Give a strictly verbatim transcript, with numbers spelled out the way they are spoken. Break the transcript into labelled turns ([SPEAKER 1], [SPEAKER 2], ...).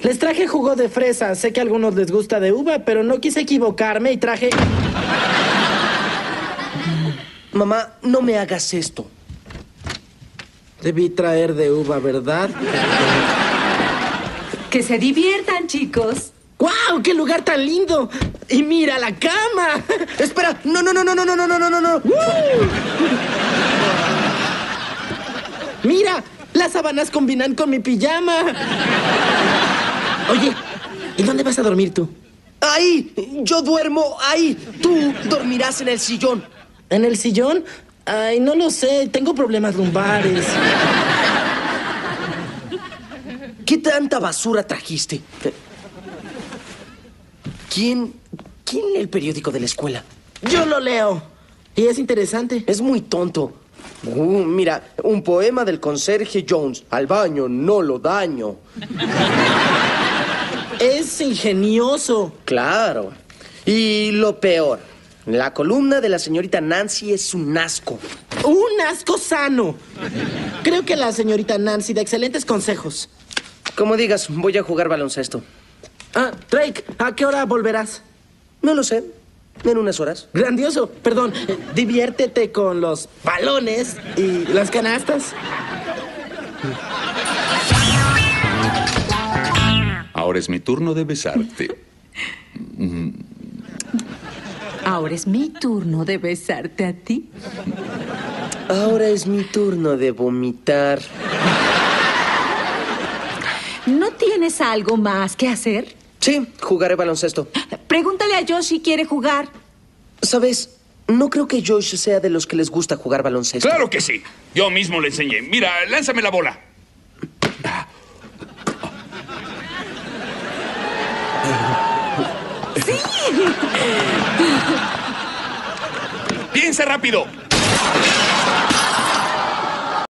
[SPEAKER 1] Les traje jugo de fresa. Sé que a algunos les gusta de uva, pero no quise equivocarme y traje...
[SPEAKER 2] Mamá, no me hagas esto.
[SPEAKER 1] Debí traer de uva, ¿verdad?
[SPEAKER 3] Que se diviertan, chicos.
[SPEAKER 1] ¡Guau! ¡Qué lugar tan lindo! ¡Y mira la cama!
[SPEAKER 2] Espera, no, no, no, no, no, no, no, no, no, no.
[SPEAKER 1] ¡Uh! ¡Mira! Las sábanas combinan con mi pijama. Oye, ¿y dónde vas a dormir tú?
[SPEAKER 2] Ahí, yo duermo ahí. Tú dormirás en el sillón.
[SPEAKER 1] ¿En el sillón? Ay, no lo sé. Tengo problemas lumbares.
[SPEAKER 2] ¿Qué tanta basura trajiste? ¿Quién, quién lee el periódico de la escuela?
[SPEAKER 1] Yo lo leo. Y es interesante.
[SPEAKER 2] Es muy tonto. Uh, mira, un poema del conserje Jones. Al baño no lo daño.
[SPEAKER 1] Es ingenioso.
[SPEAKER 2] Claro. Y lo peor, la columna de la señorita Nancy es un asco.
[SPEAKER 1] Un asco sano. Creo que la señorita Nancy da excelentes consejos.
[SPEAKER 2] Como digas, voy a jugar baloncesto.
[SPEAKER 1] Ah, Drake, ¿a qué hora volverás?
[SPEAKER 2] No lo sé. En unas horas.
[SPEAKER 1] Grandioso. Perdón, eh, diviértete con los balones y las canastas.
[SPEAKER 4] Ahora es mi turno de besarte.
[SPEAKER 3] Ahora es mi turno de besarte a ti.
[SPEAKER 2] Ahora es mi turno de vomitar.
[SPEAKER 3] ¿No tienes algo más que hacer?
[SPEAKER 2] Sí, jugaré baloncesto.
[SPEAKER 3] Pregúntale a Josh si quiere jugar.
[SPEAKER 2] ¿Sabes? No creo que Josh sea de los que les gusta jugar baloncesto.
[SPEAKER 4] ¡Claro que sí! Yo mismo le enseñé. Mira, lánzame la bola.
[SPEAKER 3] ¡Sí!
[SPEAKER 4] ¡Piensa rápido!